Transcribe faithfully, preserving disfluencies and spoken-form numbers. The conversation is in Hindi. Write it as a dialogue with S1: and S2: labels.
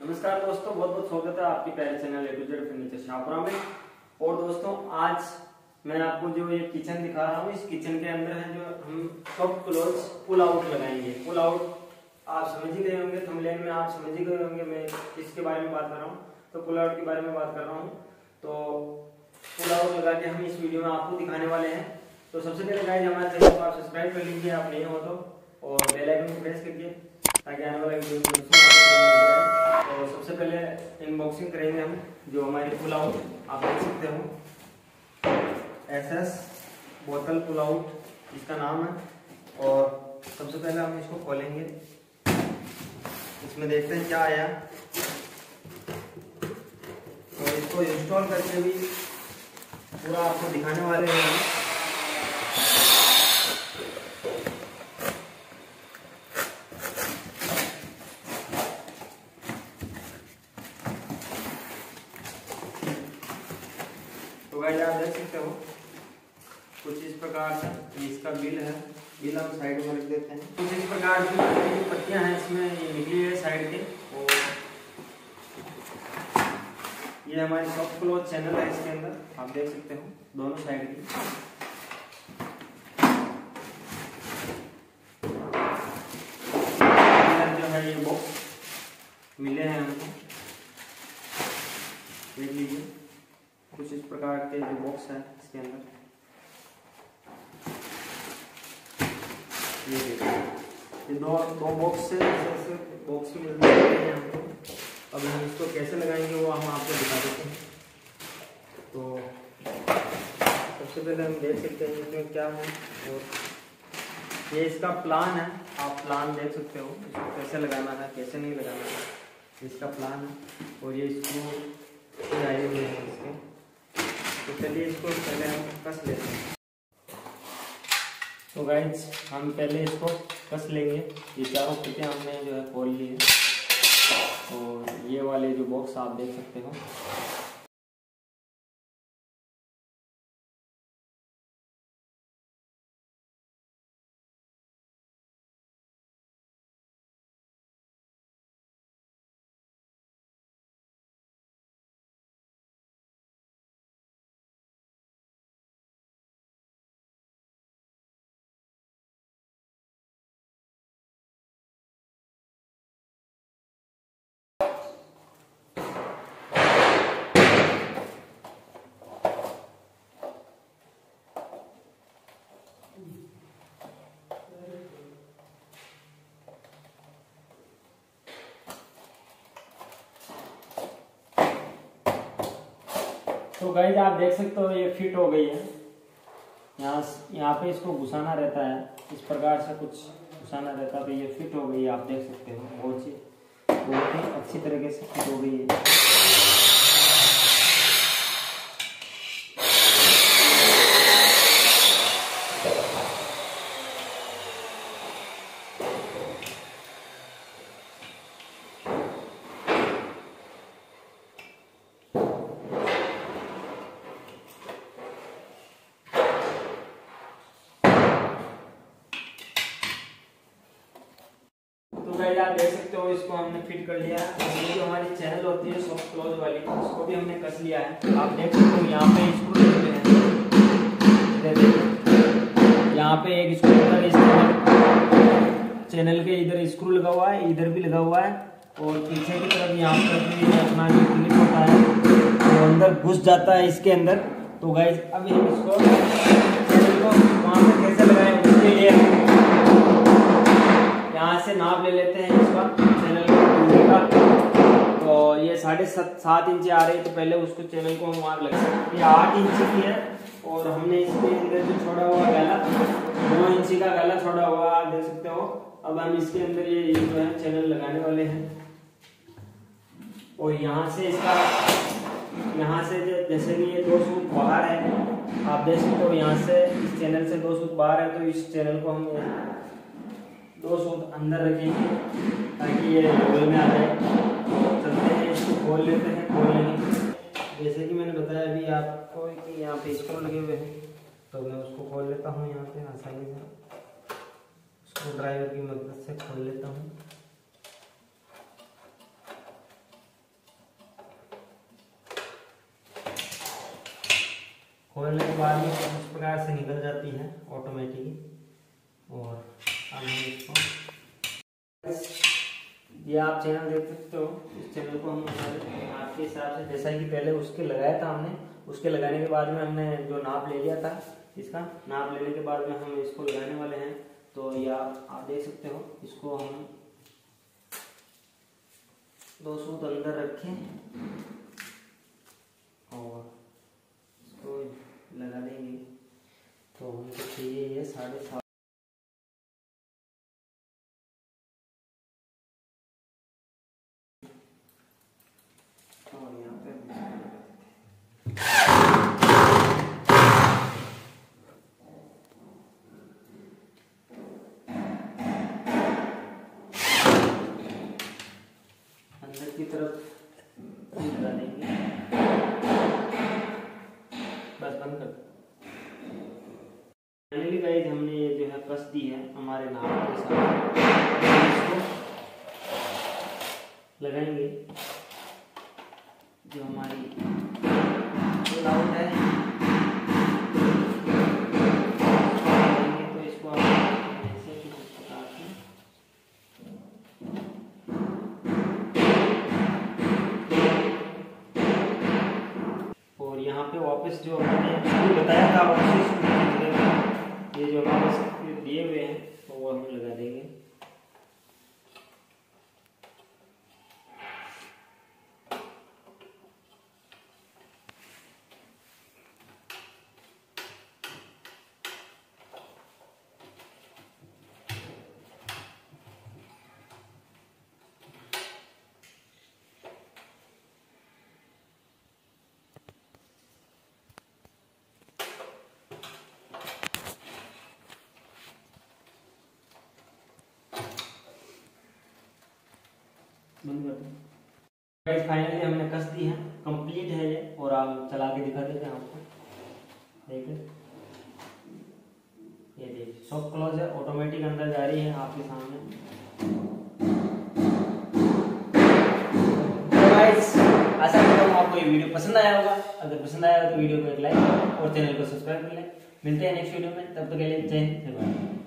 S1: नमस्कार दोस्तों, बहुत बहुत स्वागत है आपके प्यारे channel A to Z furniture Shahpura में। और दोस्तों, आज मैं आपको जो ये किचन दिखा रहा हूँ, इस किचन के अंदर है जो हम सॉफ्ट क्लोज पुल आउट लगाएंगे। पुल आउट आप समझ ही गए होंगे, थंबनेल में आप समझ ही गए होंगे मैं किसके बारे में बात कर रहा हूँ। तो पुल आउट के बारे में बात कर रहा हूँ। तो पुल आउट लगा के हम इस वीडियो में आपको दिखाने वाले हैं। तो सबसे पहले गाइस हमारे चैनल को आप सब्सक्राइब कर लीजिए, आप नहीं हो तो, और बेल आइकन को प्रेस करिए ताकि आने वाला वीडियो को तो सबसे पहले अनबॉक्सिंग करेंगे हम जो हमारी पुल आउट आप देख सकते हो, एस एस बोतल पुल आउट इसका नाम है। और सबसे पहले हम इसको खोलेंगे, इसमें देखते हैं क्या आया, और इसको इंस्टॉल करके भी पूरा आपको दिखाने वाले हैं। तो गाइस आप देख सकते हो कुछ इस प्रकार से, इसका बिल है, बिल हम साइड में रख देते हैं। कुछ इस प्रकार की जो पत्तियां हैं इसमें ये निकली है साइड के, और ये हमारी सॉफ्ट क्लोज चैनल है, इसके अंदर आप देख सकते हो दोनों साइड की। जो है ये बॉक्स मिले हैं हमको, देख लीजिए कुछ इस प्रकार के जो बॉक्स है इसके अंदर, ये देखिए ये दो दो बॉक्स से बॉक्स में मिलते हैं हमको। अब हम इसको कैसे लगाएंगे वो हम आपको दिखा देते हैं। तो सबसे पहले हम देख सकते हैं इसमें क्या है, और ये इसका प्लान है, आप प्लान देख सकते हो इसको कैसे लगाना है कैसे नहीं लगाना है, इसका प्लान है। और ये इसको आए हुए हैं इसके, तो चलिए इसको पहले हम कस लेते हैं। तो गाइस हम पहले इसको कस लेंगे। ये चारों पत्तियां हमने जो है खोल ली है, और ये वाले जो बॉक्स आप देख सकते हो, तो गाइस आप देख सकते हो ये फिट हो गई है। यहाँ यहाँ पे इसको घुसाना रहता है, इस प्रकार से कुछ घुसाना रहता है, तो ये फिट हो गई है, आप देख सकते हो बहुत ही बहुत ही अच्छी तरीके से फिट हो गई है। तो गाइस आप देख सकते हो इसको हमने फिट कर लिया है। ये जो हमारी चैनल होती है सॉफ्ट क्लोज वाली, इसको भी हमने कस लिया है। आप देख सकते हो यहाँ पे स्क्रू लगे हैं, यहाँ पे एक स्क्रू लगा है, इसके चैनल के इधर स्क्रू लगा हुआ है, इधर भी लगा हुआ है, और पीछे की तरफ यहाँ पर भी अपना जो क्लिप होता है वो अंदर घुस जाता है इसके अंदर। तो गाइस अभी हम इसको चैनल को वहाँ पे कैसे लगाएं उसके लिए यहाँ से नाप ले लेते हैं इसका चैनल का। तो ये साढ़े सात सात इंच आ रही है, तो पहले उसको चैनल को हम मार लगे। ये आठ इंच की है, और हमने इसके अंदर जो छोड़ा हुआ गला नौ इंच का गला छोड़ा हुआ आप देख सकते हो। अब हम इसके अंदर ये जो है चैनल लगाने वाले हैं, और यहाँ से इसका यहाँ से जैसे कि ये दो सूत बाहर है, आप देख सकते हो यहाँ से इस चैनल से दो सूत बाहर है, तो इस चैनल को हम दो सूत अंदर रखेंगे ताकि ये होल में आ जाए। चलते हैं इसको खोल लेते हैं, खोल लेंगे। जैसे कि मैंने बताया अभी आपको कि यहाँ पे स्क्रू लगे हुए हैं, तो मैं उसको खोल लेता हूँ यहाँ पे आसानी से, स्क्रू ड्राइवर की मदद से खोल लेता हूँ। खोलने के बाद में इस प्रकार से निकल जाती है ऑटोमेटिक। और अब हम इसको, ये आप चैनल देख सकते हो, इस चैनल को हम आपके हिसाब से, जैसा कि पहले उसके लगाया था हमने, उसके लगाने के बाद में हमने जो नाप ले लिया था, इसका नाप लेने के बाद में हम इसको लगाने वाले हैं। तो ये आप, आप देख सकते हो, इसको हम दो सूत अंदर रखें और इसको लगा देंगे। तो हमको चाहिए ये साढ़े सात, और यहाँ पे अंदर की तरफ लगा देंगे। बस बंद कर। फाइनली गाइस हमने ये जो है कस दी है हमारे नाम के साथ, इसको लगाएंगे। जो हमारी आउट है तो इसको ऐसे कुछ प्रकार से और यहाँ पे वापस जो हमने बताया था वापस ये जो हमारे दिए हुए हैं तो वो हम लगा देंगे। गाइस फाइनली हमने कस दी है, कंप्लीट है ये। और आप चला के दिखा देते हैं आपको, देखिए ये देखिए सॉफ्ट क्लोज है, ऑटोमेटिक अंदर जा रही है आपके सामने। तो गाइस आशा करता हूँ आपको ये वीडियो पसंद आया होगा। अगर पसंद आया तो वीडियो को एक लाइक और चैनल को सब्सक्राइब कर लें। मिलते हैं नेक्स्ट वीडियो में, तब तक के लिए जय हिंद।